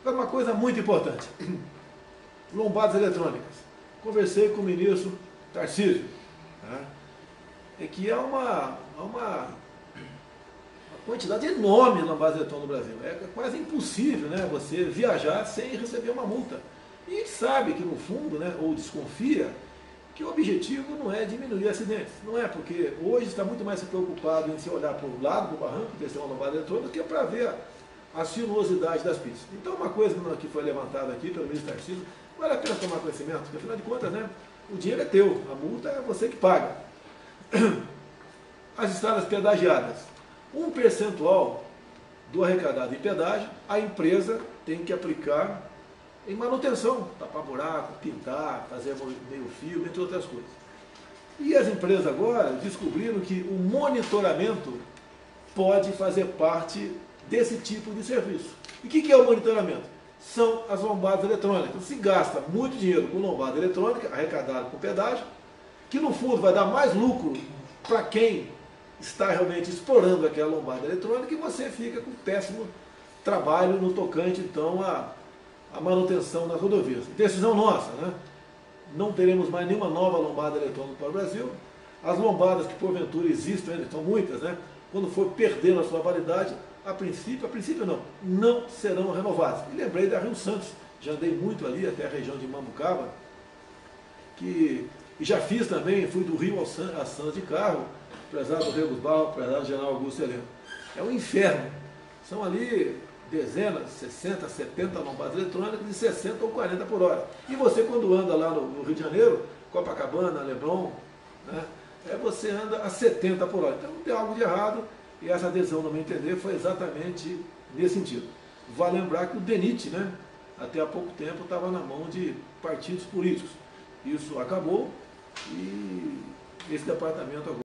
Agora, uma coisa muito importante, lombadas eletrônicas. Conversei com o ministro Tarcísio, né, é que há uma quantidade enorme de lombadas eletrônicas no Brasil. É quase impossível, né, você viajar sem receber uma multa. E a gente sabe que, no fundo, né, ou desconfia, que o objetivo não é diminuir acidentes. Não é, porque hoje está muito mais preocupado em se olhar para o lado do barranco, descer uma lombada eletrônica, do que para ver a sinuosidade das pistas. Então, uma coisa que foi levantada aqui pelo ministro Tarcísio, vale a pena tomar conhecimento, porque, afinal de contas, né, o dinheiro é teu, a multa é você que paga. As estradas pedagiadas. Um percentual do arrecadado em pedágio, a empresa tem que aplicar em manutenção, tapar buraco, pintar, fazer meio fio, entre outras coisas. E as empresas agora descobriram que o monitoramento pode fazer parte desse tipo de serviço. E o que é o monitoramento? São as lombadas eletrônicas. Se gasta muito dinheiro com lombada eletrônica, arrecadado com pedágio, que no fundo vai dar mais lucro para quem está realmente explorando aquela lombada eletrônica, e você fica com péssimo trabalho no tocante, então, a manutenção das rodovias. Decisão nossa, né? Não teremos mais nenhuma nova lombada eletrônica para o Brasil. As lombadas que porventura existem, ainda são muitas, né? Quando for perdendo a sua validade, a princípio não serão renovadas. E lembrei da Rio Santos, já andei muito ali, até a região de Mambucaba, e já fiz também, fui do Rio a Santos de carro, prezado Rebus Barro, prezado General Augusto Heleno. É um inferno. São ali dezenas, 60, 70 lombadas eletrônicas de 60 ou 40 por hora. E você, quando anda lá no Rio de Janeiro, Copacabana, Leblon, né, você anda a 70 por hora. Então tem algo de errado, e essa adesão, no meu entender, foi exatamente nesse sentido. Vale lembrar que o DENIT, né, até há pouco tempo, estava na mão de partidos políticos. Isso acabou, e esse departamento agora